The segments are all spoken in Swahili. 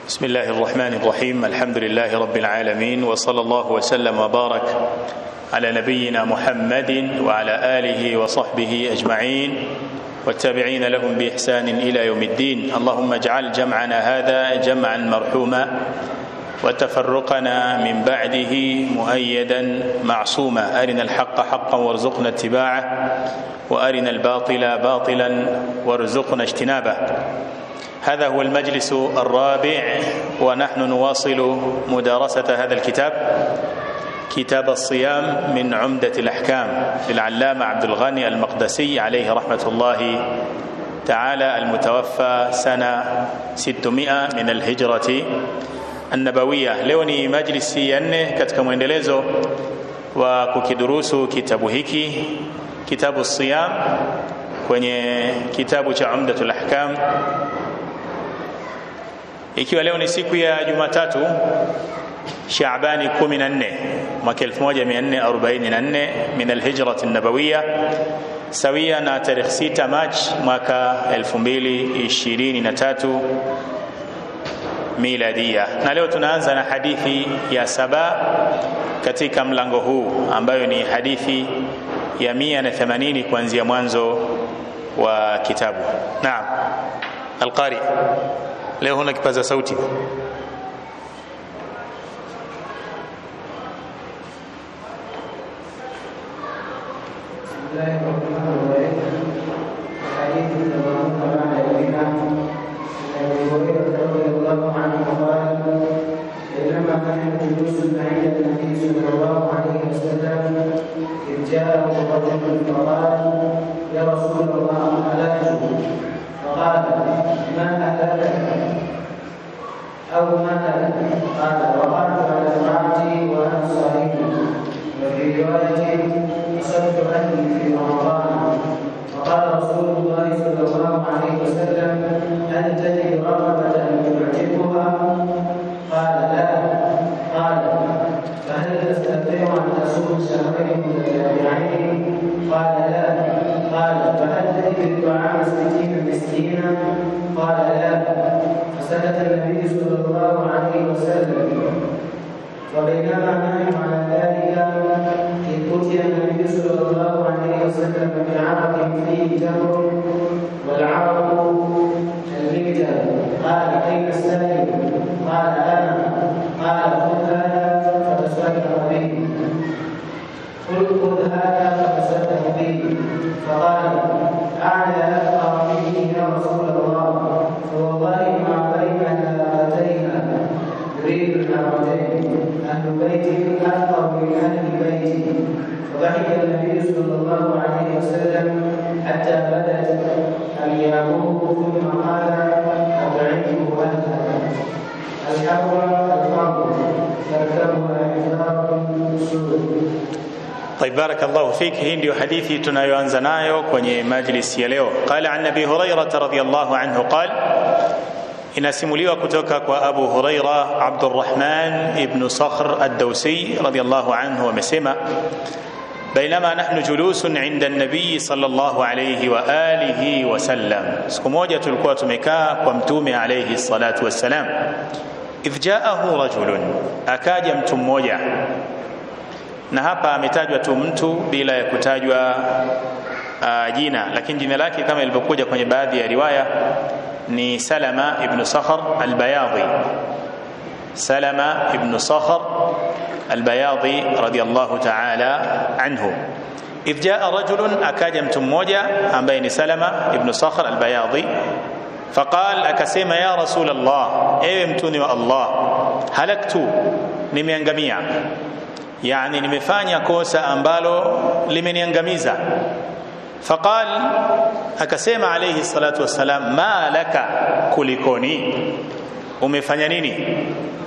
بسم الله الرحمن الرحيم. الحمد لله رب العالمين، وصلى الله وسلم وبارك على نبينا محمد وعلى آله وصحبه أجمعين والتابعين لهم بإحسان إلى يوم الدين. اللهم اجعل جمعنا هذا جمعا مرحوما وتفرقنا من بعده مؤيدا معصوما. أرنا الحق حقا وارزقنا اتباعه، وأرنا الباطل باطلا وارزقنا اجتنابه. هذا هو المجلس الرابع، ونحن نواصل مدارسة هذا الكتاب، كتاب الصيام من عمدة الأحكام للعلامة عبد الغني المقدسي عليه رحمة الله تعالى، المتوفى سنة 600 من الهجرة النبوية. Leo ni majlisi ya 4 katika muendelezo wa kukidurusu kitabu hiki, kitabu siyam, kwenye kitabu cha Umdatul Ahkam, ikiwa leo ni siku ya Jumatatu Shaabani 14 mwaka 1444 min alhijrat an-nabawiyya, sawia na tarehe 6 Machi mwaka 2023 miladia. Na leo tunaanza na hadithi ya 7 katika mlango huu, ambayo ni hadithi ya 180 kuanzia mwanzo wa kitabu. Naam, Al-Qari, leo huna kipaza sauti. طيب، بارك الله فيك. hii ndio hadithi tunayoanza nayo kwenye majlis ya leo. Qala an Abi Hurairah radhiyallahu anhu qala, inasimuliwa kutoka kwa Abu Hurairah Abdurrahman ibn Sakhr ad-Dawsi radhiyallahu anhu amesema, bainama nahnu julusun inda an-nabiy sallallahu alayhi wa alihi wa sallam, siku moja tulikuwa tumekaa kwa mtume alayhi salatu wassalam, idh ja'ahu rajulun, akaja mtu mmoja. Na hapa ametajwa tu mtu bila ya kutajwa jina, lakini jina lake kama ilivyokuja kwenye baadhi ya riwaya ni Salama ibn Sakhr al-Bayadhi. Salama ibn Sakhr al-Bayadhi radiyallahu ta'ala anhu. Idh jaa rajulun, akaja mtu mmoja ambaye ni Salama ibn Sakhr al-Bayadhi, faqal, akasema, ya Rasul Allah, ewe mtuni wa Allah, halaktu, nimeangamia, yani nimefanya kosa ambalo limeniangamiza. Faqal, akasema alayhi salatu wassalam, ma laka, kulikoni, umefanya nini?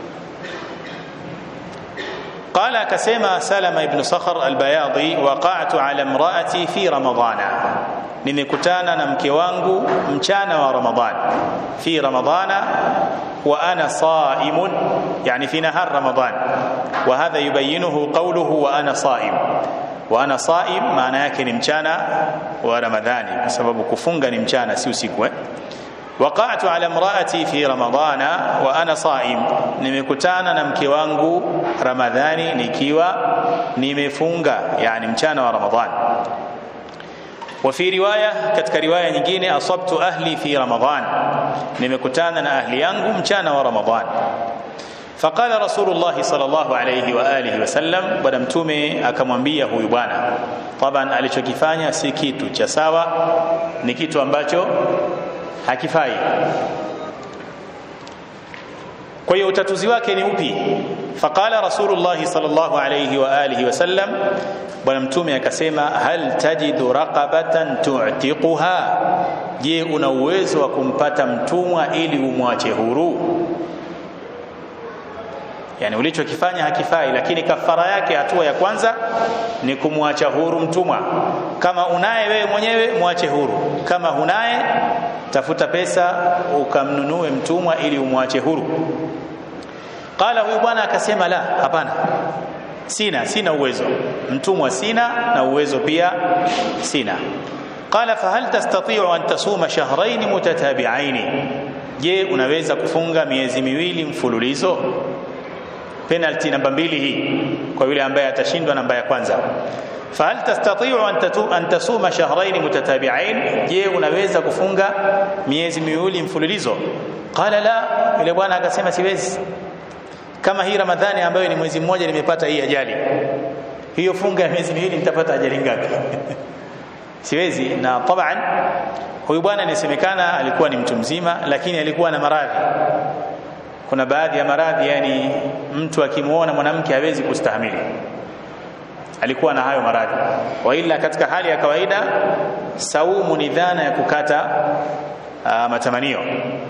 Qala, akasema Salama ibn Sakhr al-Bayadhi, waqa'tu ala imra'ati fi ramadana, nimekutana na mke wangu mchana wa Ramadhan. Fi ramadana wa ana saimun, yani fi nahar Ramadhan. Wa hadha yubayyinuhu qawluhu wa ana saim. Wa ana saim maana yake ni mchana wa Ramadhani, kwa sababu kufunga ni mchana, si usiku. waqa'tu ala imra'ati fi ramadana wa ana sa'im, nimekutana na mke wangu Ramadhani nikiwa nimefunga, yani mchana wa Ramadhani. Wa fi riwaya, katika riwaya nyingine, asabtu ahli fi Ramadhan, nimekutana na ahli yangu mchana wa Ramadhani. Faqala Rasulullah sallallahu alayhi wa alihi wasallam, bwana mtume akamwambia huyu bwana, taban alichokifanya si kitu cha sawa, ni kitu ambacho hakifai. Kwa hiyo utatuzi wake ni upi? Faqala Rasulullah sallallahu alayhi wa alihi wasallam, bwana mtume akasema, hal tajidu raqabatan tu'tiquha, je, una uwezo wa kumpata mtumwa ili umwache huru? Yani ulichokifanya hakifai, lakini kafara yake, hatua ya kwanza ni kumwacha huru mtumwa. Kama unaye wewe mwenyewe, mwache huru. Kama hunaye, tafuta pesa ukamnunue mtumwa ili umwache huru. Qala, huyu bwana akasema, la, hapana, sina uwezo, mtumwa sina na uwezo pia sina. Qala, fahal tastati'u an tasuma shahrayn mutatabi'ain, je, unaweza kufunga miezi miwili mfululizo? Penalty namba 2 hii kwa yule ambaye atashindwa namba ya kwanza. Fahal tastati'u an tasuma shahrayn mutatabi'ain, je, unaweza kufunga miezi miwili mfululizo? Qala, la, yule bwana akasema, siwezi. Kama hii Ramadhani ambayo ni mwezi mmoja nimepata hii ajali, hiyo funga ya miezi miwili nitapata ajali ngapi? Siwezi. Na taban huyu bwana inasemekana alikuwa ni mtu mzima, lakini alikuwa na maradhi. Kuna baadhi ya maradhi, yani mtu akimuona mwanamke hawezi kustahimili, alikuwa na hayo maradhi. Wa ila katika hali ya kawaida, saumu ni dhana ya kukata matamanio.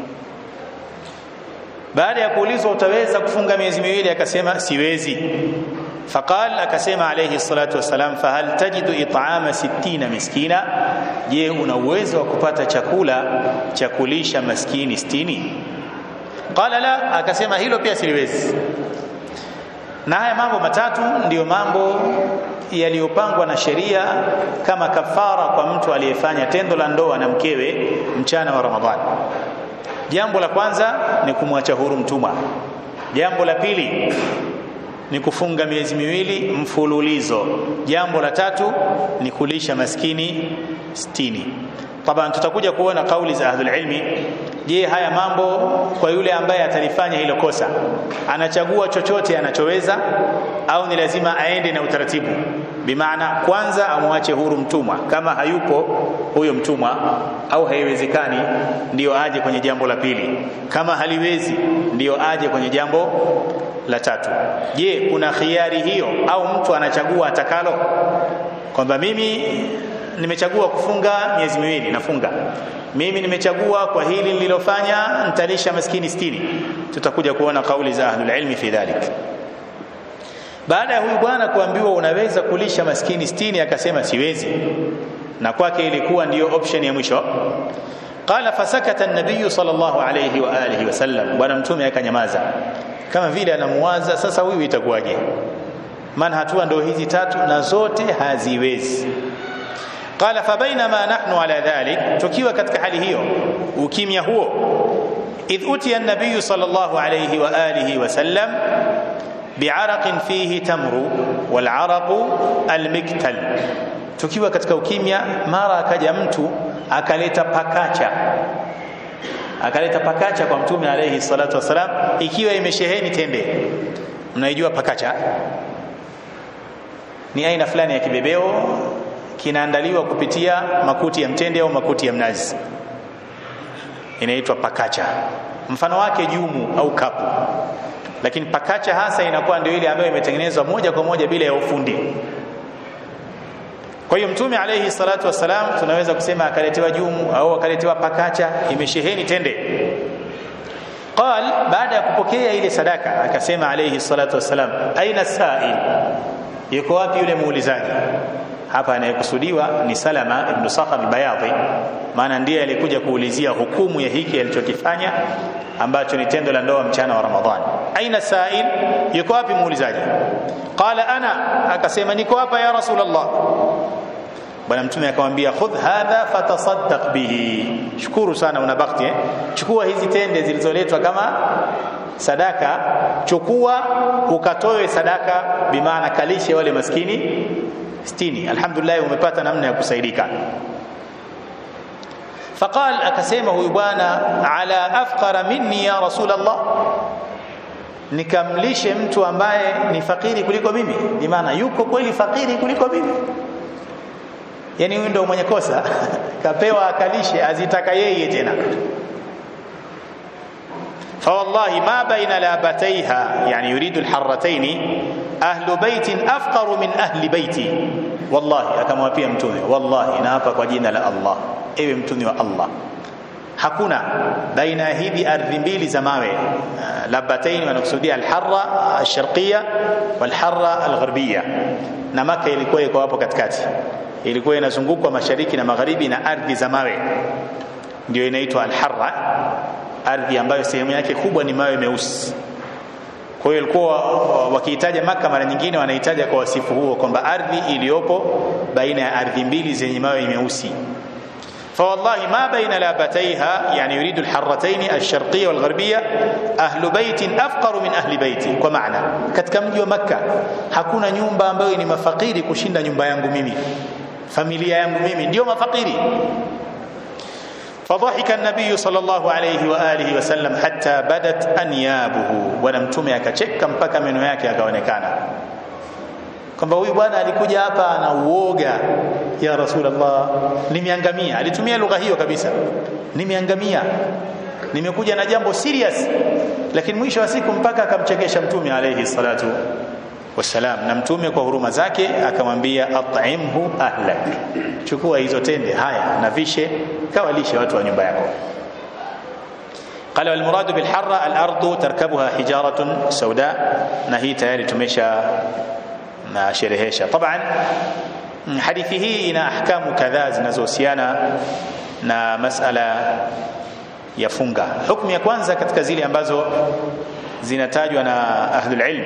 Baada ya kuulizwa utaweza kufunga miezi miwili, akasema siwezi. Faqal, akasema alayhi salatu wasalam, fahal tajidu it'ama 60 miskina, je, una uwezo wa kupata chakula cha kulisha maskini 60? Qala, la, akasema hilo pia siwezi. Na haya mambo matatu ndiyo mambo yaliyopangwa na sheria kama kafara kwa mtu aliyefanya tendo la ndoa na mkewe mchana wa Ramadhani. Jambo la kwanza ni kumwacha huru mtumwa. Jambo la pili ni kufunga miezi miwili mfululizo. Jambo la tatu ni kulisha maskini 60. Taban tutakuja kuona kauli za ahlul ilmi. Je, haya mambo kwa yule ambaye atalifanya hilo kosa, anachagua chochote anachoweza au ni lazima aende na utaratibu? Bimaana kwanza amwache huru mtumwa, kama hayupo huyo mtumwa au haiwezekani, ndio aje kwenye jambo la pili. Kama haliwezi, ndio aje kwenye jambo la tatu. Je, kuna khiari hiyo au mtu anachagua atakalo, kwamba mimi nimechagua kufunga miezi miwili nafunga, mimi nimechagua kwa hili nililofanya nitalisha maskini 60? Tutakuja kuona kauli za ahlul ilmi fi dhalik. Baada ya huyu bwana kuambiwa unaweza kulisha maskini 60, akasema siwezi, na kwake ilikuwa ndiyo option ya mwisho. Qala, fasakata an-nabiy sallallahu alayhi wa alihi wasallam, bwana mtume akanyamaza, kama vile anamuwaza sasa huyu itakuwaje, maana hatua ndio hizi tatu na zote haziwezi. Qala, fabainama nahnu ala dhalik, tukiwa katika hali hiyo, ukimya huo, idh utiya an-nabiy sallallahu alayhi wa alihi wasallam bi'araqin fihi tamru wal 'araqu al-miktal, tukiwa katika ukimya, mara akaja mtu akaleta pakacha kwa mtume alayhi salatu wasalam, ikiwa imesheheni tende. Mnaijua pakacha ni aina fulani ya kibebeo, kinaandaliwa kupitia makuti ya mtende au makuti ya mnazi, inaitwa pakacha. Mfano wake jumu au kapu, lakini pakacha hasa inakuwa ndio ile ambayo imetengenezwa moja kwa moja bila ya ufundi. Kwa hiyo mtume alayhi salatu wasalam tunaweza kusema akaletewa jumu au akaletewa pakacha imesheheni tende. Qal, baada ya kupokea ile sadaka akasema alayhi salatu wasalam, aina sa'il, yuko wapi yule muulizaji? Hapa anayekusudiwa ni Salama ibn Sakhar al-Bayadhi, maana ndiye alikuja kuulizia hukumu ya hiki alichokifanya ambacho ni tendo la ndoa mchana wa Ramadhani. Aina sa'il, yuko wapi muulizaji? Qala ana, akasema niko hapa ya Rasulullah. Bwana Mtume akamwambia khudh hadha fatasaddaq bihi, shukuru sana una bakti chukua hizi tende zilizoletwa kama sadaka, chukua ukatoe sadaka, bimaana kalishe wale maskini 60. Alhamdulillah umepata namna ya kusaidika. Faqal, akasema huyu bwana, ala afqara minni ya Rasulullah, nikamlishe mtu ambaye ni fakiri kuliko mimi, bimaana yuko kweli fakiri kuliko mimi. Yani huyu ndio mwenye kosa kapewa akalishe, azitaka yeye tena. فوالله ما بين لابتيها يعني يريد الحرتين أهل بيت أفقر من أهل بيتي. والله akamwapia mtume, wallahi naapa kwa jina la Allah, ewe mtume wa Allah, hakuna baina hivi ardhi mbili za mawe. Labataini wanakusudia al-harra al-sharqiyya wal-harra al-gharbiyya, na Maka ilikuwa iko hapo katikati, ilikuwa inazungukwa mashariki na magharibi na ardhi za mawe, ndio inaitwa al-harra, ardhi ambayo sehemu yake kubwa ni mawe meusi. Kwa hiyo ilikuwa wakihitaja Maka mara nyingine wanahitaja kwa wasifu huo kwamba ardhi iliyopo baina ya ardhi mbili zenye mawe meusi. فوالله ما بين لابتيها يعني يريد الحرتين الشرقية والغربية أهل بيت أفقر من أهل بيتي. kwa maana katika mji wa Makka hakuna nyumba ambayo ni mafakiri kushinda nyumba yangu mimi, familia yangu mimi ndio mafakiri. فضحك النبي صلى الله عليه وآله وسلم حتى بدت أنيابه, bwana mtume akacheka mpaka meno yake yakaonekana, kwamba huyu bwana alikuja hapa na uoga, ya Rasulullah nimeangamia. Alitumia lugha hiyo kabisa, nimeangamia, nimekuja na jambo serious. Lakini mwisho wa siku mpaka akamchekesha mtume alayhi salatu wasalam, na mtume kwa huruma zake akamwambia at'imhu ahlak, chukua hizo tende haya na vishe kawalishe watu wa nyumba yako. قال والمراد بالحرة الأرض تركبها حجارة سوداء, na hii tayari tumesha na sherehesha. طبعا hadithi hii ina ahkamu kadhaa zinazohusiana na masala ya funga. Hukumu ya kwanza katika zile ambazo zinatajwa na ahlul ilm,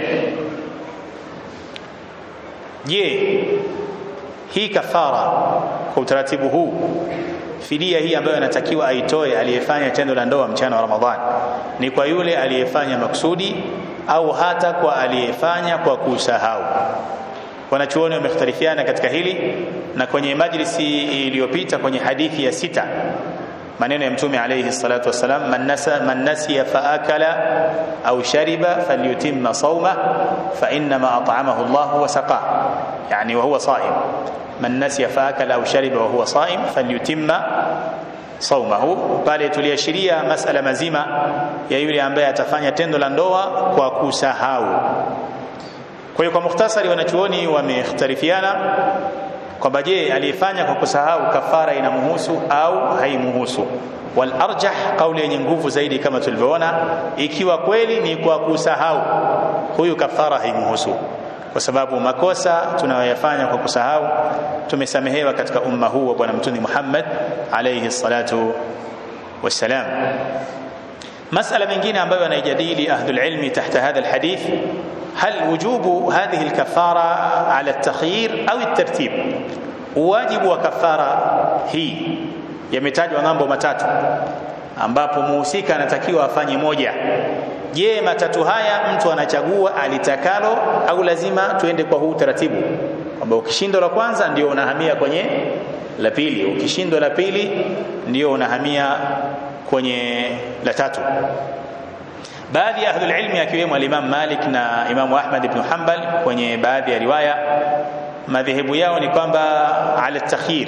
je, hii kafara kwa utaratibu huu, fidia hii ambayo anatakiwa aitoe aliyefanya tendo la ndoa mchana wa Ramadhan, ni kwa yule aliyefanya maksudi au hata kwa aliyefanya kwa kusahau? Wanachuoni wamekhtalifiana katika hili, na kwenye majlisi iliyopita kwenye hadithi ya 6 maneno ya mtume alayhi salatu wasalam, man nasiya faakala au shariba falyutimma sawma fa inma at'amahu Allah wa saqa, yani wa huwa saim. Man nasiya faakala au shariba wa huwa saim falyutimma sawmahu. Pale tuliashiria masala mazima ya yule ambaye atafanya tendo la ndoa kwa kusahau. Kwa hiyo kwa mukhtasari, wanachuoni wamekhtalifiana kwamba je, aliyefanya kwa kusahau kafara inamuhusu au haimuhusu. Wal arjah, kauli yenye nguvu zaidi kama tulivyoona, ikiwa kweli ni kwa kusahau, huyu kafara haimuhusu, kwa sababu makosa tunayoyafanya kwa kusahau tumesamehewa katika umma huu wa bwana mtume Muhammad alayhi salatu wassalam. مسألة mengine ambayo anaijadili ahlul ilmi tahta hadha alhadith, hal wujubu hadhihi alkafara ala at-takhyir au at-tartib? Wajibu wa kafara hii yametajwa mambo matatu ambapo muhusika anatakiwa afanye moja. Je, matatu haya mtu anachagua alitakalo au lazima tuende kwa huu taratibu kwamba ukishindwa la kwanza ndio unahamia kwenye la pili, ukishindwa la pili ndio unahamia kwenye la tatu? Baadhi ya ahlul ilmi akiwemo al-Imam Malik na Imam Ahmad ibn Hanbal kwenye baadhi ya riwaya, madhehebu yao ni kwamba ala takhir,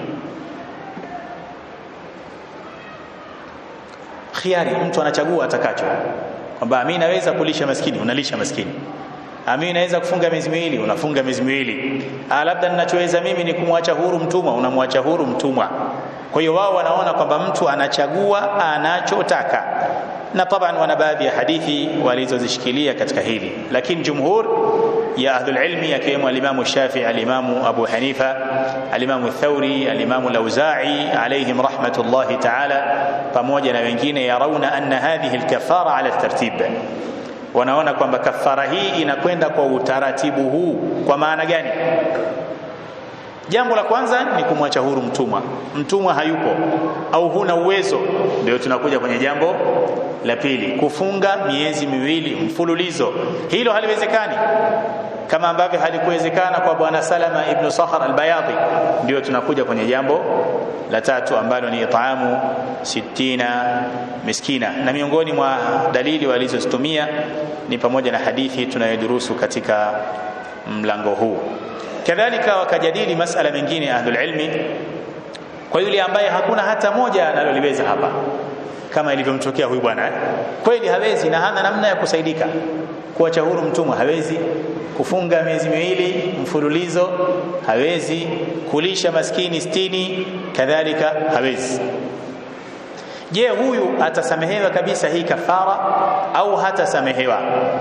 khiari, mtu anachagua atakacho, kwamba mimi naweza kulisha maskini, unalisha maskini, mimi naweza kufunga miezi miwili, unafunga miezi miwili, labda ninachoweza mimi ni kumwacha huru mtumwa, unamwacha huru mtumwa. Kwa hiyo wao wanaona kwamba mtu anachagua anachotaka, na taban wana baadhi ya hadithi walizozishikilia katika hili, lakini jumhur ya ahlul ilmi akiwemo al-Imam Shafi'i, al-Imam Abu Hanifa, al-Imam Thawri, al-Imam al-Auza'i alayhim rahmatullahi ta'ala, pamoja na wengine, yarauna anna hadhihi al-kafara ala tartib, wanaona kwamba kafara hii inakwenda kwa utaratibu huu. Kwa maana gani? Jambo la kwanza ni kumwacha huru mtumwa. Mtumwa hayupo au huna uwezo, ndio tunakuja kwenye jambo la pili, kufunga miezi miwili mfululizo. Hilo haliwezekani, kama ambavyo halikuwezekana kwa bwana Salama ibn Sakhar al-Bayadhi. Ndio tunakuja kwenye jambo la tatu ambalo ni it'amu 60 miskina, na miongoni mwa dalili walizozitumia ni pamoja na hadithi tunayodurusu katika mlango huu. Kadhalika wakajadili masala mengine ahlul ilmi kwa yule ambaye hakuna hata moja analoliweza hapa, kama ilivyomtokea huyu bwana. Kweli hawezi na hana namna ya kusaidika, kuacha huru mtumwa hawezi, kufunga miezi miwili mfululizo hawezi, kulisha maskini 60 kadhalika hawezi. Je, huyu atasamehewa kabisa hii kafara au hatasamehewa?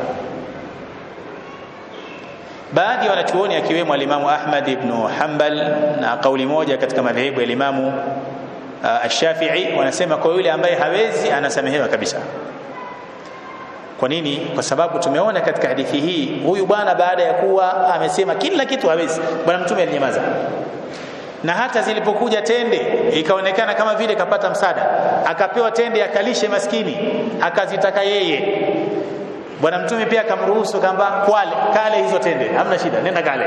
Baadhi wanachuoni akiwemo alimamu Ahmad ibn Hanbal na kauli moja katika madhehebu ya alimamu Ash-Shafi'i wanasema kwa yule ambaye hawezi anasamehewa kabisa. Kwa nini? Kwa sababu tumeona katika hadithi hii huyu bwana baada ya kuwa amesema kila kitu hawezi, bwana mtume alinyamaza, na hata zilipokuja tende ikaonekana kama vile kapata msaada, akapewa tende akalishe maskini, akazitaka yeye, bwana mtume pia akamruhusu kwamba kale hizo tende, hamna shida, nenda kale.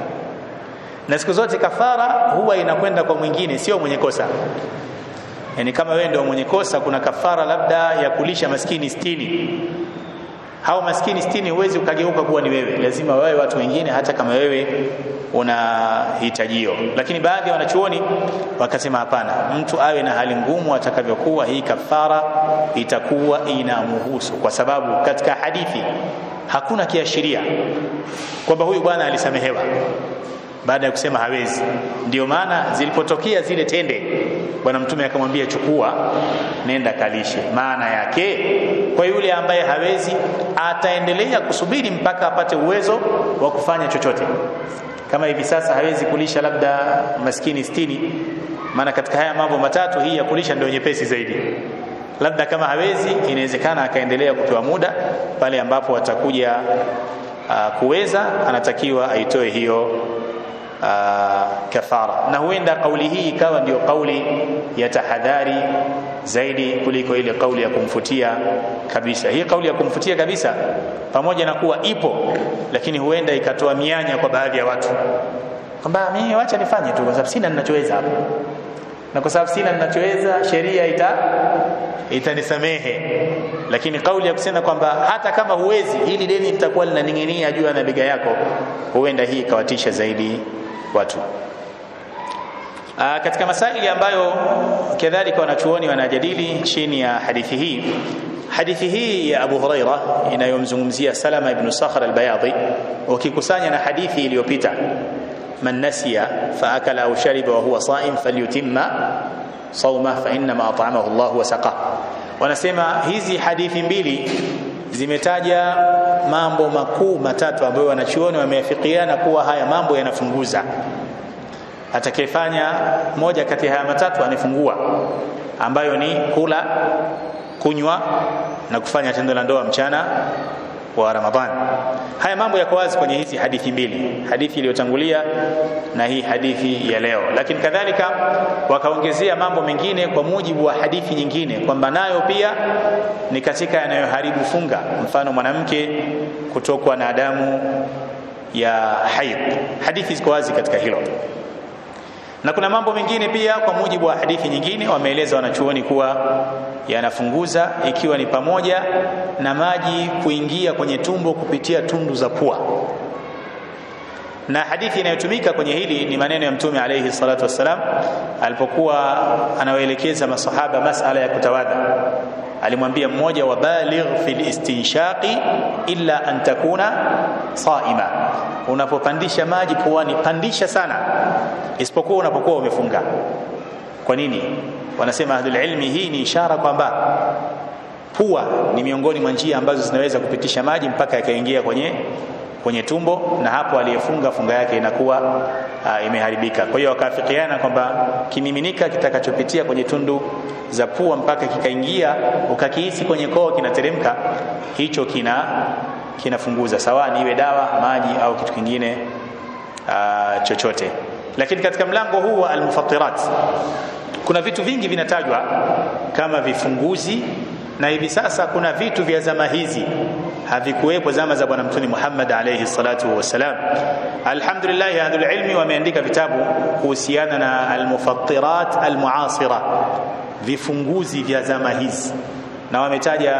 Na siku zote kafara huwa inakwenda kwa mwingine, sio mwenye kosa. Yani kama wewe ndio mwenye kosa, kuna kafara labda ya kulisha maskini 60. Hao maskini 60 huwezi ukageuka kuwa ni wewe, lazima wawe watu wengine, hata kama wewe una hitajio. Lakini baadhi ya wanachuoni wakasema hapana, mtu awe na hali ngumu atakavyokuwa, hii kafara itakuwa inamhusu, kwa sababu katika hadithi hakuna kiashiria kwamba huyu bwana alisamehewa baada ya kusema hawezi. Ndio maana zilipotokea zile tende, bwana mtume akamwambia chukua, nenda kalishe. Maana yake kwa yule ambaye hawezi ataendelea kusubiri mpaka apate uwezo wa kufanya chochote. Kama hivi sasa hawezi kulisha labda maskini 60, maana katika haya mambo matatu hii ya kulisha ndio nyepesi zaidi. Labda kama hawezi, inawezekana akaendelea kupewa muda, pale ambapo atakuja kuweza, anatakiwa aitoe hiyo kafara. Na huenda kauli hii ikawa ndio kauli ya tahadhari zaidi kuliko ile kauli ya kumfutia kabisa. Hii kauli ya kumfutia kabisa, pamoja na kuwa ipo, lakini huenda ikatoa mianya kwa baadhi ya watu kwamba mimi wacha nifanye tu kwa sababu sina ninachoweza hapa, na kwa sababu sina ninachoweza sheria itanisamehe. Lakini kauli ya kusema kwamba hata kama huwezi, hili deni litakuwa linaning'inia juu ya bega yako, huenda hii ikawatisha zaidi watu. Katika masaili ambayo kadhalika wanachuoni wanajadili chini ya hadithi hii ya Abu Huraira inayomzungumzia Salama ibn Sakhar al-Bayadhi, ukikusanya na hadithi iliyopita, man nasiya fa akala au shariba wa huwa saim falyutimma sawma fa inma at'amahu Allah wa saqa. Wanasema hizi hadithi mbili zimetaja mambo makuu matatu ambayo wanachuoni wameafikiana kuwa haya mambo yanafunguza. Atakayefanya moja kati ya haya matatu anafungua, ambayo ni kula, kunywa na kufanya tendo la ndoa mchana wa Ramadhani. Haya mambo yako wazi kwenye hizi hadithi mbili, hadithi iliyotangulia na hii hadithi ya leo. Lakini kadhalika wakaongezea mambo mengine kwa mujibu wa hadithi nyingine, kwamba nayo pia ni katika yanayoharibu funga, mfano mwanamke kutokwa na damu ya haid. Hadithi ziko wazi katika hilo. Na kuna mambo mengine pia kwa mujibu wa hadithi nyingine wameeleza wanachuoni kuwa yanafunguza, ikiwa ni pamoja na maji kuingia kwenye tumbo kupitia tundu za pua. Na hadithi inayotumika kwenye hili ni maneno ya Mtume alayhi salatu wassalam alipokuwa anawaelekeza masahaba masala ya kutawadha. Alimwambia mmoja, wabaligh fil istinshaqi illa an takuna saima, unapopandisha maji puani pandisha sana, isipokuwa unapokuwa umefunga. Kwa nini? Wanasema ahlul ilmi, hii ni ishara kwamba pua ni miongoni mwa njia ambazo zinaweza kupitisha maji mpaka yakaingia kwenye tumbo, na hapo aliyefunga funga yake inakuwa imeharibika. Kwa hiyo wakafikiana kwamba kimiminika kitakachopitia kwenye tundu za pua mpaka kikaingia ukakihisi kwenye koo kinateremka, hicho kinafunguza, sawa ni iwe dawa, maji au kitu kingine chochote. Lakini katika mlango huu wa al-mufattirat kuna vitu vingi vinatajwa kama vifunguzi, na hivi sasa kuna vitu vya zama hizi havikuwepo zama za bwana mtume Muhammad alayhi salatu wasalam. Alhamdulillah, ahlul ilmi wameandika vitabu kuhusiana na al-mufattirat al-muasira, vifunguzi vya zama hizi, na wametaja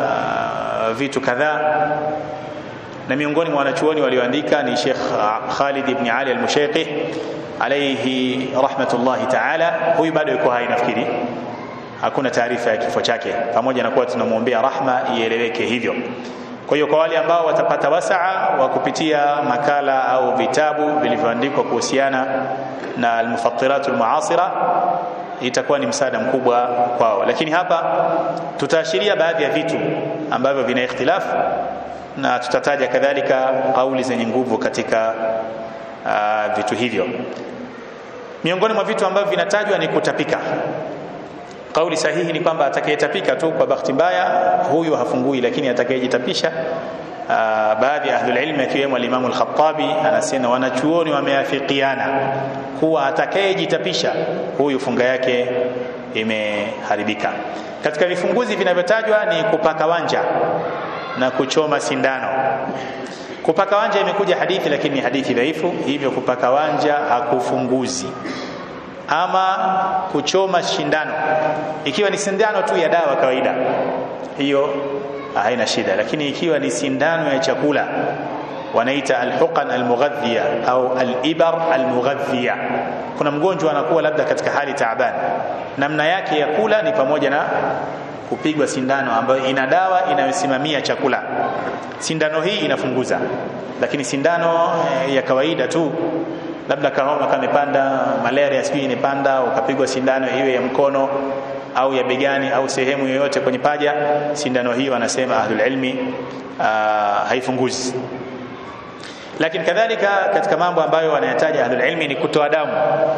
vitu kadhaa, na miongoni mwa wanachuoni walioandika ni Sheikh Khalid ibn Ali al-Mushayqi alayhi rahmatullahi ta'ala. Huyu bado yuko hai, nafikiri hakuna taarifa ya kifo chake, pamoja na kuwa tunamuombea rahma ieleweke hivyo. Kwa hiyo kwa wale ambao watapata wasaa wa kupitia makala au vitabu vilivyoandikwa kuhusiana na al-mufattiratul muasira, itakuwa ni msaada mkubwa kwao. Lakini hapa tutaashiria baadhi ya vitu ambavyo vina ikhtilaf, na tutataja kadhalika kauli zenye nguvu katika vitu hivyo. Miongoni mwa vitu ambavyo vinatajwa ni kutapika. Kauli sahihi ni kwamba atakayetapika tu kwa bahati mbaya huyu hafungui, lakini atakayejitapisha, baadhi ya ahlul ilm akiwemo al-Imam al-Khattabi anasema wanachuoni wameafikiana kuwa atakayejitapisha huyu funga yake imeharibika. Katika vifunguzi vinavyotajwa ni kupaka wanja na kuchoma sindano. Kupaka wanja imekuja hadithi, lakini ni hadithi dhaifu, hivyo kupaka wanja hakufunguzi. Ama kuchoma sindano, ikiwa ni sindano tu ya dawa kawaida, hiyo haina shida. Lakini ikiwa ni sindano ya chakula, wanaita al-huqan al-mughadhiya au al-ibar al-mughadhiya, kuna mgonjwa anakuwa labda katika hali taabani, namna yake ya kula ni pamoja na kupigwa sindano ambayo ina dawa inayosimamia chakula. Sindano hii inafunguza, lakini sindano ya kawaida tu, labda kahoma kamepanda, malaria sijui inapanda, ukapigwa sindano iwe ya mkono au ya begani au sehemu yoyote kwenye paja, sindano hiyo wanasema ahlul ilmi haifunguzi. Lakini kadhalika katika mambo ambayo wanayataja ahlul ilmi ni kutoa damu.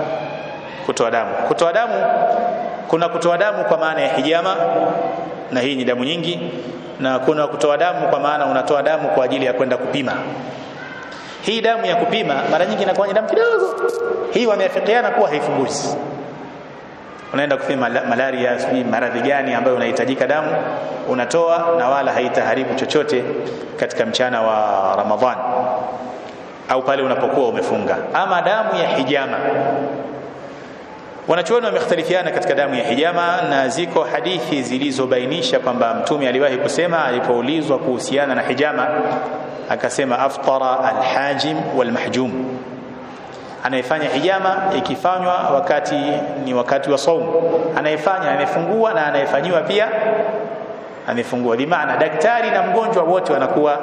Kutoa damu, kuna kutoa damu kwa maana ya hijama, na hii ni damu nyingi, na kuna kutoa damu kwa maana unatoa damu kwa ajili ya kwenda kupima. Hii damu ya kupima mara nyingi inakuwa ni damu kidogo, hii wameafikiana kuwa haifunguzi. Unaenda kupima malaria, sijui maradhi gani ambayo unahitajika damu, unatoa na wala haitaharibu chochote katika mchana wa Ramadhan au pale unapokuwa umefunga. Ama damu ya hijama, wanachuoni wamekhtalifiana katika damu ya hijama, na ziko hadithi zilizobainisha kwamba mtume aliwahi kusema alipoulizwa kuhusiana na hijama, akasema aftara alhajim walmahjum, anayefanya hijama ikifanywa wakati wa saumu, anayefanya amefungua na anayefanyiwa pia amefungua. Bi maana daktari na mgonjwa wote wanakuwa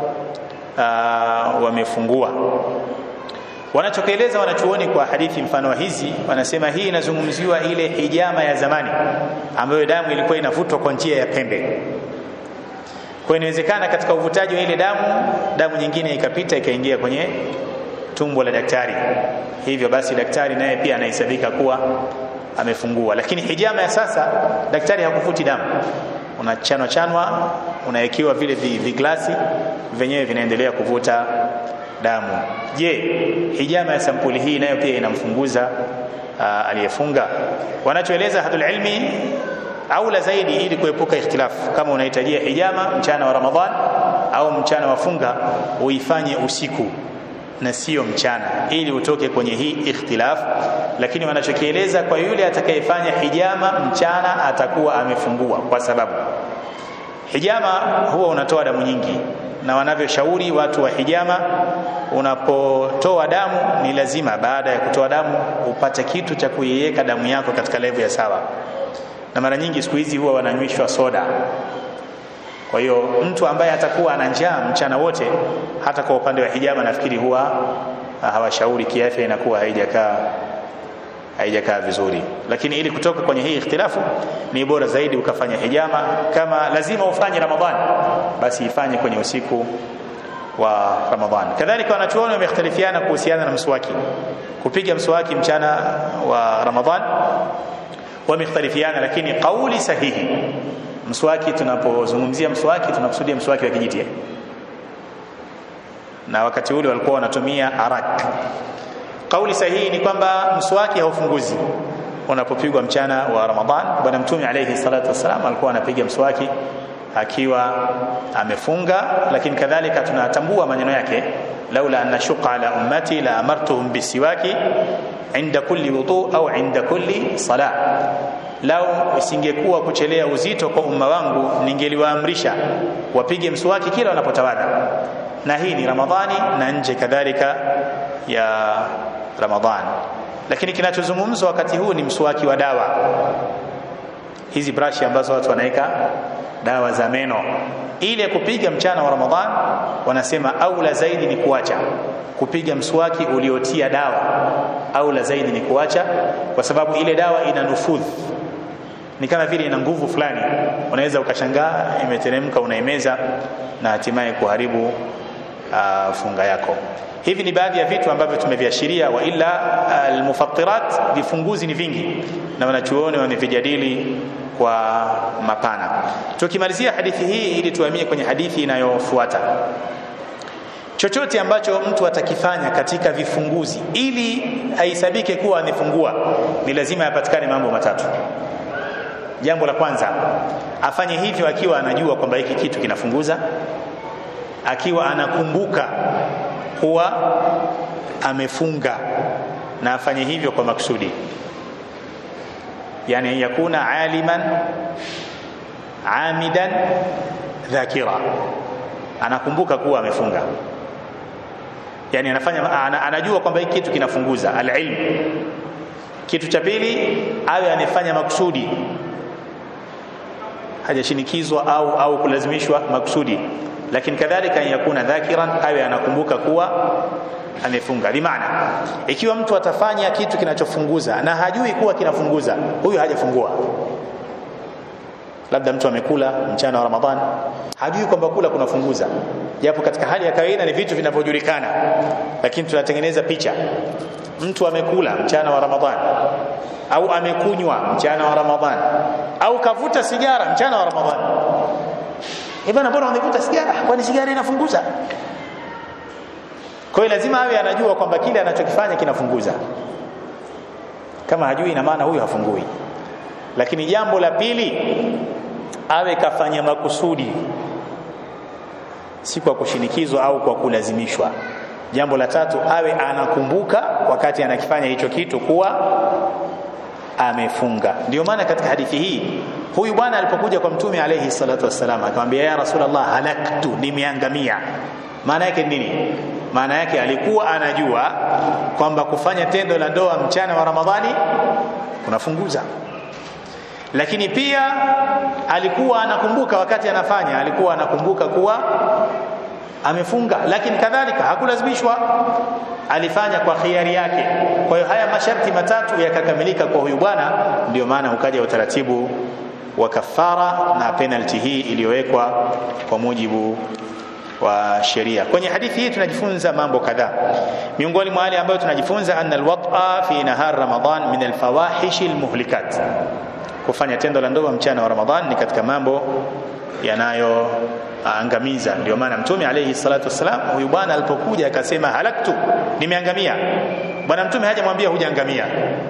wamefungua. Wanachokieleza wanachuoni kwa hadithi mfano wa hizi, wanasema hii inazungumziwa ile hijama ya zamani ambayo damu ilikuwa inavutwa kwa njia ya pembe. Kwa inawezekana katika uvutaji wa ile damu nyingine ikapita ikaingia kwenye tumbo la daktari, hivyo basi daktari naye pia anahesabika kuwa amefungua. Lakini hijama ya sasa daktari hakuvuti damu, unachanwa, unawekewa vile viglasi venyewe vinaendelea kuvuta damu. Je, hijama ya sampuli hii nayo pia inamfunguza aliyefunga? Wanachoeleza ahlul ilmi aula zaidi, ili kuepuka ikhtilafu, kama unahitajia hijama mchana wa Ramadhan au mchana wa funga, uifanye usiku na sio mchana, ili utoke kwenye hii ikhtilaf. Lakini wanachokieleza kwa yule atakayefanya hijama mchana atakuwa amefungua, kwa sababu hijama huwa unatoa damu nyingi, na wanavyoshauri watu wa hijama, unapotoa damu ni lazima baada ya kutoa damu upate kitu cha kuiweka damu yako katika level ya sawa, na mara nyingi siku hizi huwa wananywishwa soda. Kwa hiyo mtu ambaye atakuwa ana njaa mchana wote, hata kwa upande wa hijama nafikiri huwa hawashauri, kiafya inakuwa haijakaa vizuri. Lakini ili kutoka kwenye hii ikhtilafu ni bora zaidi ukafanya hijama. Kama lazima ufanye Ramadhani, basi ifanye kwenye usiku wa Ramadhani. Kadhalika wanachuoni wamekhtalifiana kuhusiana na mswaki, kupiga mswaki mchana wa Ramadhani wamekhtalifiana, lakini kauli sahihi, mswaki, tunapozungumzia mswaki tunakusudia mswaki wa kijiti, na wakati ule walikuwa wanatumia arak. kauli sahihi ni kwamba mswaki haufunguzi unapopigwa mchana wa Ramadhan. Bwana Mtume alayhi salatu wasalam alikuwa anapiga mswaki akiwa amefunga, lakini kadhalika tunatambua maneno yake, laula anna shuqa ala ummati la amartuhum bisiwaki inda kulli wudu au inda kulli salah, lau isingekuwa kuchelea uzito kwa umma wangu ningeliwaamrisha wapige mswaki kila wanapotawadha. Na hii ni Ramadhani na nje kadhalika ya Ramadhani. Lakini kinachozungumzwa wakati huu ni mswaki wa dawa, hizi brush ambazo watu wanaweka dawa za meno. Ile kupiga mchana wa Ramadhan wanasema aula zaidi ni kuacha kupiga mswaki uliotia dawa, aula zaidi ni kuacha, kwa sababu ile dawa ina nufudh, ni kama vile ina nguvu fulani, unaweza ukashangaa imeteremka unaimeza na hatimaye kuharibu funga yako. Hivi ni baadhi ya vitu ambavyo tumeviashiria, wa illa almufattirat, vifunguzi ni vingi na wanachuoni wamevijadili kwa mapana. Tukimalizia hadithi hii ili tuhamie kwenye hadithi inayofuata, chochote ambacho mtu atakifanya katika vifunguzi ili aisabike kuwa amefungua ni lazima yapatikane mambo matatu. Jambo la kwanza, afanye hivyo akiwa anajua kwamba hiki kitu kinafunguza, akiwa anakumbuka kuwa amefunga, na afanye hivyo kwa maksudi, yani yakuna aliman amidan dhakira, anakumbuka kuwa amefunga, yani anajua kwamba hiki kitu kinafunguza, alilm. Kitu cha pili, awe anafanya maksudi, hajashinikizwa au kulazimishwa maksudi, lakini kadhalika yakuna dhakiran, awe anakumbuka kuwa amefunga. Bimaana ikiwa mtu atafanya kitu kinachofunguza na hajui kuwa kinafunguza, huyu hajafungua. Labda mtu amekula mchana wa Ramadhan, hajui kwamba kula kunafunguza, japo katika hali ya kawaida ni vitu vinavyojulikana, lakini tunatengeneza picha. Mtu amekula mchana wa Ramadhan, au amekunywa mchana wa Ramadhan, au kavuta sigara mchana wa Ramadhan. Bwana, mbona unavuta sigara? Kwani sigara inafunguza? Kwa hiyo lazima awe anajua kwamba kile anachokifanya kinafunguza. Kama hajui, ina maana huyu hafungui. Lakini jambo la pili, awe kafanya makusudi, si kwa kushinikizwa au kwa kulazimishwa. Jambo la tatu, awe anakumbuka wakati anakifanya hicho kitu kuwa amefunga. Ndio maana katika hadithi hii huyu bwana alipokuja kwa Mtume alayhi salatu wassalam akamwambia, ya Rasulullah, halaktu, nimeangamia. Maana yake nini? Maana yake alikuwa anajua kwamba kufanya tendo la ndoa mchana wa Ramadhani kunafunguza, lakini pia alikuwa anakumbuka wakati anafanya, alikuwa anakumbuka kuwa amefunga, lakini kadhalika hakulazimishwa, alifanya kwa khiari yake. Kwa hiyo haya masharti matatu yakakamilika kwa huyu bwana, ndio maana ukaja utaratibu wa kafara na penalty hii iliyowekwa kwa mujibu wa sheria. Kwenye hadithi hii tunajifunza mambo kadhaa. Miongoni mwa yale ambayo tunajifunza, anna alwat'a fi nahar Ramadan min alfawahish almuhlikat, kufanya tendo la ndoa mchana wa Ramadhan ni katika mambo yanayoangamiza. Ndio maana Mtume alayhi salatu wasalam, huyu bwana alipokuja akasema halaktu, nimeangamia, bwana Mtume hajamwambia hujaangamia,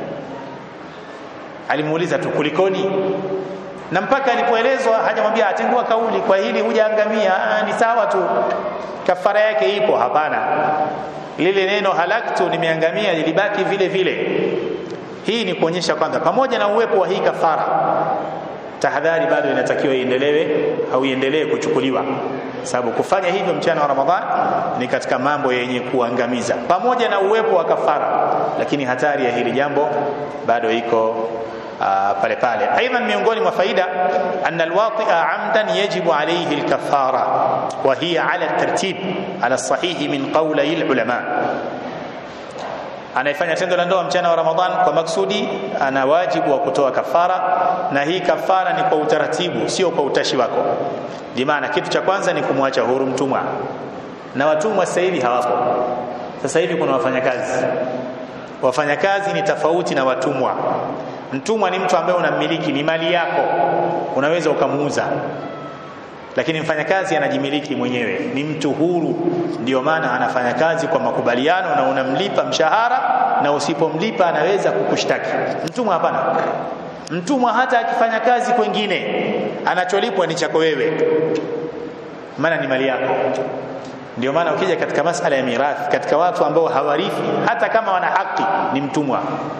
alimuuliza tu kulikoni, na mpaka alipoelezwa hajamwambia atengua kauli kwa hili hujaangamia, ni sawa tu, kafara yake ipo. Hapana, lile neno halaktu, nimeangamia, lilibaki vile vile. Hii ni kuonyesha kwamba pamoja na uwepo wa hii kafara, tahadhari bado inatakiwa iendelee kuchukuliwa, sababu kufanya hivyo mchana wa Ramadhan ni katika mambo yenye kuangamiza, pamoja na uwepo wa kafara, lakini hatari ya hili jambo bado iko pale pale. Aidha, miongoni mwa faida, anna alwati'a amdan yajibu alayhi alkafara wa hiya ala tartib ala sahih min qawli alulama. Anayefanya tendo la ndoa mchana wa Ramadhan kwa maksudi ana wajibu wa kutoa kafara, na hii kafara ni kwa utaratibu, sio kwa utashi wako. Kwa maana kitu cha kwanza ni kumwacha huru mtumwa, na watumwa sasa hivi hawapo. Sasa hivi kuna wafanyakazi. Wafanyakazi ni tofauti na watumwa. Mtumwa ni mtu ambaye unamiliki, ni mali yako, unaweza ukamuuza. lakini mfanyakazi anajimiliki mwenyewe, ni mtu huru, ndio maana anafanya kazi kwa makubaliano na unamlipa mshahara, na usipomlipa anaweza kukushtaki. Mtumwa hapana. Mtumwa hata akifanya kazi kwingine anacholipwa ni chako wewe, maana ni mali yako. Ndio maana ukija katika masala ya mirathi, katika watu ambao hawarithi hata kama wana haki ni mtumwa.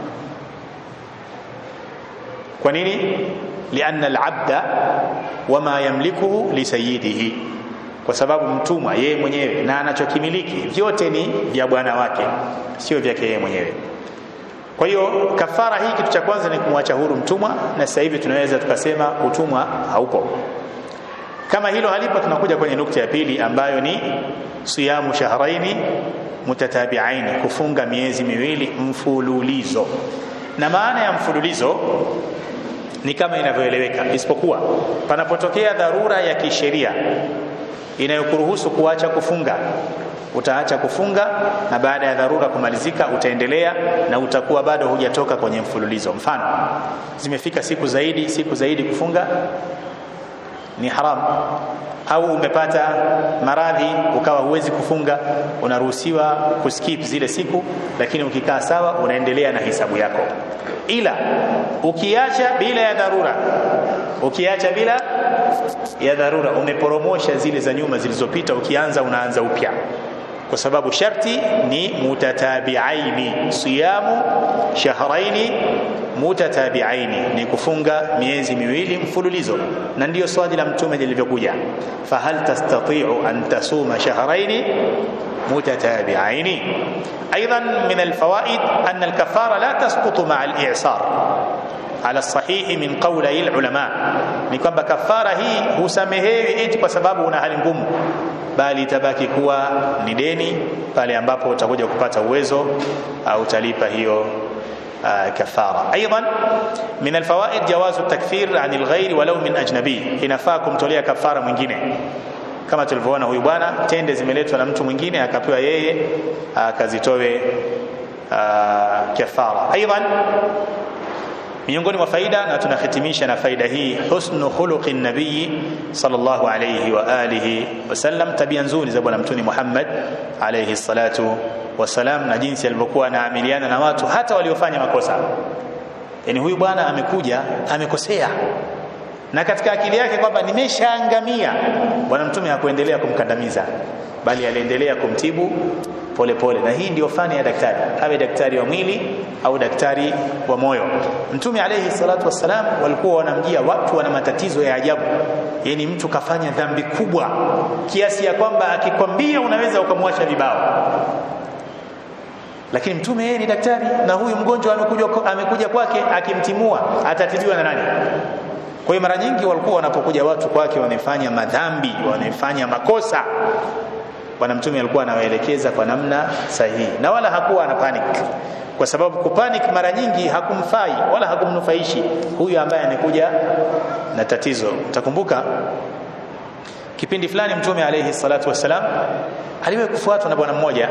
Kwa nini? Lianna al-abda wama yamlikuhu li sayyidihi, kwa sababu mtumwa yeye mwenyewe na anachokimiliki vyote ni vya bwana wake, sio vyake yeye mwenyewe. Kwa hiyo kafara hii, kitu cha kwanza ni kumwacha huru mtumwa, na sasa hivi tunaweza tukasema utumwa haupo. Kama hilo halipo, tunakuja kwenye nukta ya pili ambayo ni siyamu shahraini mutatabi'aini, kufunga miezi miwili mfululizo. Na maana ya mfululizo ni kama inavyoeleweka, isipokuwa panapotokea dharura ya kisheria inayokuruhusu kuacha kufunga, utaacha kufunga, na baada ya dharura kumalizika utaendelea na utakuwa bado hujatoka kwenye mfululizo. Mfano, zimefika siku zaidi kufunga ni haram, au umepata maradhi ukawa huwezi kufunga, unaruhusiwa kuskip zile siku, lakini ukikaa sawa unaendelea na hisabu yako. Ila ukiacha bila ya dharura, umeporomosha zile za nyuma zilizopita, unaanza upya, kwa sababu sharti ni mutatabi'aini, siyamu shahraini mutatabi'aini, ni kufunga miezi miwili mfululizo. Na ndiyo swali la mtume lilivyokuja, fahal tastati'u an tasuma shahraini mutatabi'aini. Aidan min alfawaid anna alkafara la tasqutu ma'a al-i'sar ala sahihi min qawli al-ulama, ni kwamba kafara hii husamehewi eti kwa sababu una hali ngumu, bali itabaki kuwa ni deni pale ambapo utakuja kupata uwezo au utalipa hiyo kafara. Aidan min alfawaid jawazu takfir an alghayr walau min ajnabi, inafaa kumtolea kafara mwingine, kama tulivyoona huyu bwana tende zimeletwa na mtu mwingine akapewa yeye akazitoe kafara. Aidan miongoni mwa faida, na tunahitimisha na faida hii, husnu khuluqin nabii sallallahu alayhi wa alihi wasallam, tabia nzuri za bwana mtume Muhammad alayhi salatu wasalam, na jinsi alivyokuwa anaamiliana na watu hata waliofanya makosa. Yani huyu bwana amekuja amekosea, na katika akili yake kwamba nimeshaangamia, bwana mtume hakuendelea kumkandamiza, bali aliendelea kumtibu pole pole. Na hii ndio fani ya daktari, awe daktari wa mwili au daktari wa moyo. Mtume alayhi salatu wassalam walikuwa wanamjia watu wana matatizo ya ajabu, yani mtu kafanya dhambi kubwa kiasi ya kwamba akikwambia unaweza ukamwacha vibao, lakini mtume yeye ni daktari, na huyu mgonjwa amekuja kwake, akimtimua atatibiwa na nani? Kwa hiyo mara nyingi walikuwa wanapokuja watu kwake wanafanya madhambi, wanafanya makosa, bwana mtume alikuwa anawaelekeza kwa namna sahihi, na wala hakuwa ana panic, kwa sababu kupanic mara nyingi hakumfai wala hakumnufaishi huyu ambaye anakuja na tatizo. Utakumbuka kipindi fulani mtume alayhi salatu wasalam aliwahi kufuatwa na bwana mmoja,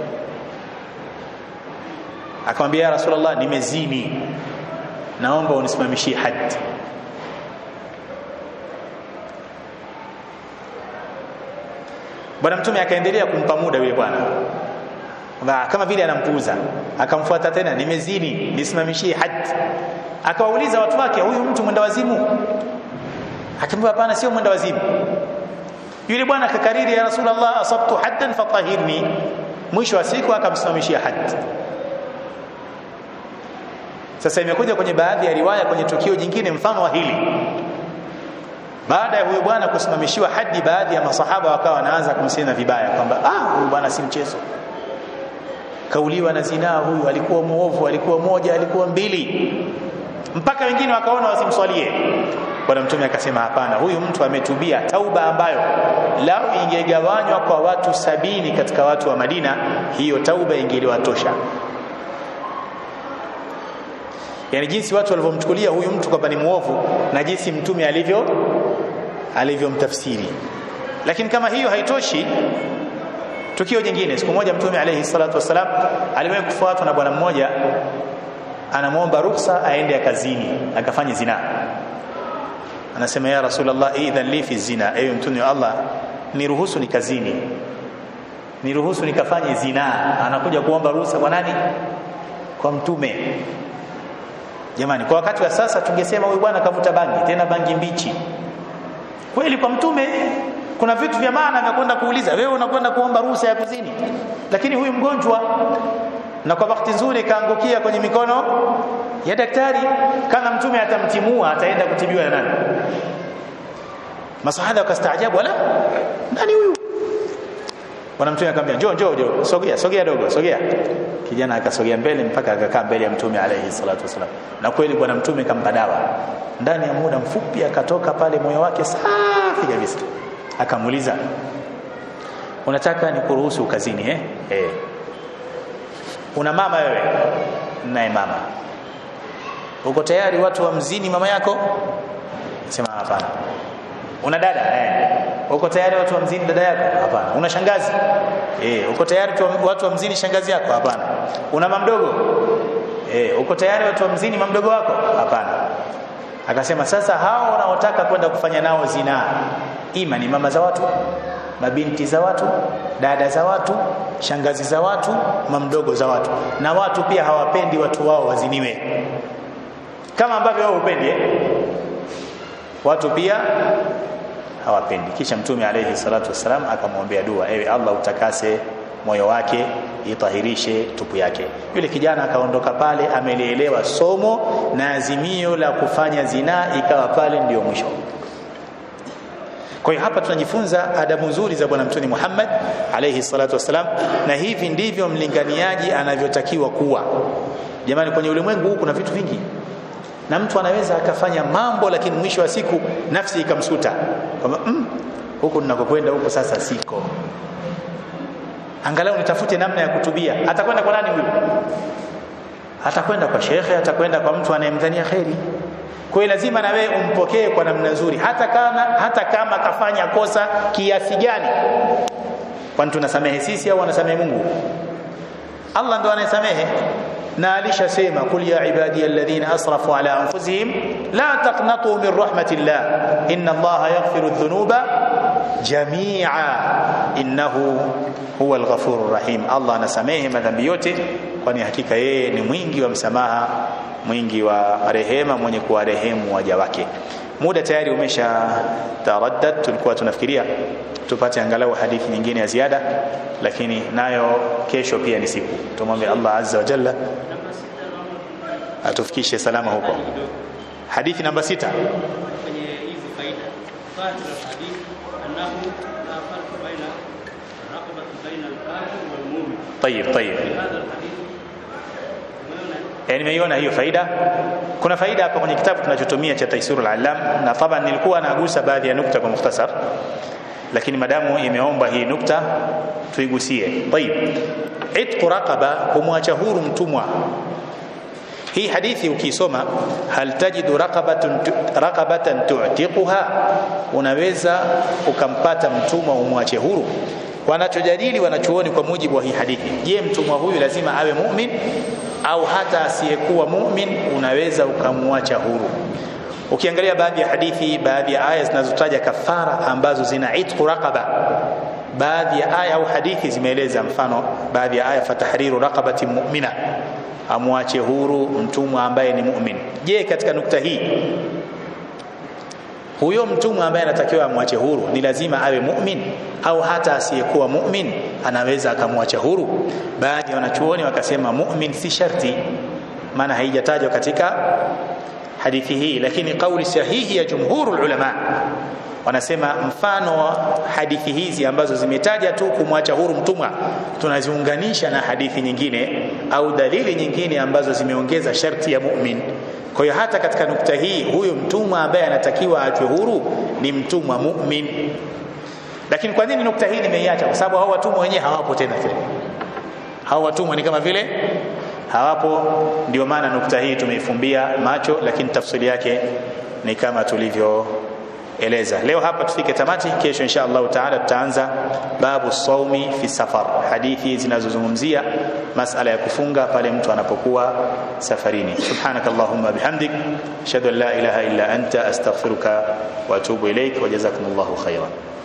akamwambia ya Rasulullah, nimezini, naomba unisimamishie hadd. Bwana mtume akaendelea kumpa muda yule bwana, kama vile anampuuza. Akamfuata tena, nimezini, nisimamishie hadd. Akawauliza watu wake, huyu mtu mwenda wazimu? Akamwambia hapana, sio mwenda wazimu. Yule bwana akakariri, ya Rasulullah, asabtu haddan fatahirni. Mwisho wa siku akamsimamishia hadd. Sasa imekuja kwenye baadhi ya riwaya kwenye tukio jingine mfano wa hili, baada ya huyu bwana kusimamishiwa hadi, baadhi ya masahaba wakawa wanaanza kumsema vibaya kwamba huyu bwana si mchezo, kauliwa na zinaa, huyu alikuwa muovu, alikuwa moja, alikuwa mbili, mpaka wengine wakaona wasimswalie. Bwana mtume akasema hapana, huyu mtu ametubia tauba ambayo lao ingegawanywa kwa watu 70 katika watu wa Madina, hiyo tauba ingeliwatosha. Yani jinsi watu walivyomchukulia huyu mtu kwamba ni muovu, na jinsi mtume alivyomtafsiri. Lakini kama hiyo haitoshi, tukio jingine, siku moja mtume alayhi salatu wasalam aliwahi kufuatwa na bwana mmoja, anamuomba ruhusa aende kazini akafanye zina. anasema ya Rasulullah, idhan li fi zina, ewe mtume wa Allah, niruhusu nikazini, niruhusu nikafanye zina. Anakuja kuomba ruhusa kwa nani? Kwa mtume. Jamani, kwa wakati wa sasa tungesema huyu bwana kavuta bangi, tena bangi mbichi. Kweli kwa mtume kuna vitu vya maana vya kwenda kuuliza, wewe unakwenda kuomba ruhusa ya kuzini. Lakini huyu mgonjwa, na kwa wakati nzuri kaangukia kwenye mikono ya daktari, kama mtume atamtimua ataenda kutibiwa na nani? Masahaba wakastaajabu, wala nani huyu? Bwana mtume akamwambia njoo, sogea dogo, sogea. Kijana akasogea mbele mpaka akakaa mbele ya mtume alayhi salatu wasalam. Na kweli bwana mtume kampa dawa. Ndani ya muda mfupi akatoka pale, moyo wake safi kabisa. Akamuuliza, unataka nikuruhusu kazini una mama wewe? Naye mama. Uko tayari watu wamzini mama yako? Sema hapana. Una dada? Uko tayari watu wamzini dada yako? Hapana. Una shangazi? Uko tayari watu wamzini shangazi yako? Hapana. Una mamdogo? Uko tayari watu wamzini mamdogo wako? Hapana. Akasema sasa hao wanaotaka kwenda kufanya nao zina, ima ni mama za watu, mabinti za watu, dada za watu, shangazi za watu, mamdogo za watu. Na watu pia hawapendi watu wao waziniwe, kama ambavyo wao hupendi watu pia hawapendi. Kisha mtume alayhi salatu wasalam akamwombea dua, ewe Allah utakase moyo wake, itahirishe tupu yake. Yule kijana akaondoka pale amelielewa somo, na azimio la kufanya zina ikawa pale ndio mwisho. Kwa hiyo hapa tunajifunza adabu nzuri za bwana mtume Muhammad alayhi salatu wasalam, na hivi ndivyo mlinganiaji anavyotakiwa kuwa. Jamani, kwenye ulimwengu huu kuna vitu vingi, na mtu anaweza akafanya mambo lakini mwisho wa siku nafsi ikamsuta kwamba huko ninakokwenda huko sasa siko, angalau nitafute namna ya kutubia. Atakwenda kwa nani huyo? Atakwenda kwa shekhe, atakwenda kwa mtu anayemdhania kheri. Kwa hiyo lazima na wewe umpokee kwa namna nzuri, hata kama kafanya kosa kiasi gani. Kwani tunasamehe sisi au anasamehe Mungu? Allah ndo anayesamehe, na alishasema kul ya ibadi alladhina asrafu ala anfusihim la taqnatu min rahmatillah inna Allaha yaghfiru dhunuba jami'a innahu huwa al-ghafurur rahim. Allah anasamehe madhambi yote, kwani hakika yeye ni mwingi wa msamaha, mwingi wa rehema, mwenye kuwarehemu waja wake. Muda tayari umesha taraddad, tulikuwa tunafikiria tupate angalau hadithi nyingine ya ziada, lakini nayo kesho pia ni siku. Tumwombe Allah azza wa jalla atufikishe salama huko. Hadithi namba 6 kwenye hizi faida. Faida hadithi annahu la farq baina raqabati baina al-kafir wal mu'min. Tayeb. Nimeiona hiyo faida. Kuna faida hapa kwenye kitabu tunachotumia cha Taisirul Alam, na taban nilikuwa nagusa baadhi ya nukta kwa mukhtasar, lakini madamu imeomba hii nukta tuigusie. Tayeb, itqu raqaba, kumwacha huru mtumwa. Hii hadithi ukisoma, hal tajidu raqabatan tu'tiquha, unaweza ukampata mtumwa umwache huru. Wanachojadili wanachuoni kwa mujibu wa hii hadithi, je, mtumwa huyu lazima awe mu'min au hata asiyekuwa mu'min unaweza ukamwacha huru? Ukiangalia baadhi ya hadithi, baadhi ya aya zinazotaja kafara ambazo zina itqu raqaba, baadhi ya aya au hadithi zimeeleza, mfano baadhi ya aya fatahriru raqabati mu'mina, amwache huru mtumwa ambaye ni mu'min. Je, katika nukta hii huyo mtumwa ambaye anatakiwa amwache huru ni lazima awe mu'min au hata asiyekuwa mu'min anaweza akamwacha huru? Baadhi ya wanachuoni wakasema mu'min si sharti, maana haijatajwa katika hadithi hii, lakini kauli sahihi ya jumhurul ulama wanasema mfano wa hadithi hizi ambazo zimetaja tu kumwacha huru mtumwa tunaziunganisha na hadithi nyingine au dalili nyingine ambazo zimeongeza sharti ya mu'min. Kwa hiyo hata katika nukta hii huyo mtumwa ambaye anatakiwa aachwe huru ni mtumwa mu'min. Lakini kwa nini nukta hii nimeiacha? Kwa sababu hao watumwa wenyewe hawapo tena vile. Hao watumwa ni kama vile hawapo, ndio maana nukta hii tumeifumbia macho, lakini tafsiri yake ni kama tulivyo eleza. Leo hapa tufike tamati, kesho insha Allah taala tutaanza babu saumi fi safar, hadithi zinazozungumzia masala ya kufunga pale mtu anapokuwa safarini. Subhanakallahumma bihamdik, ashhadu an la ilaha illa anta, astaghfiruka wa atubu ilaik, wa jazakumullahu khairan.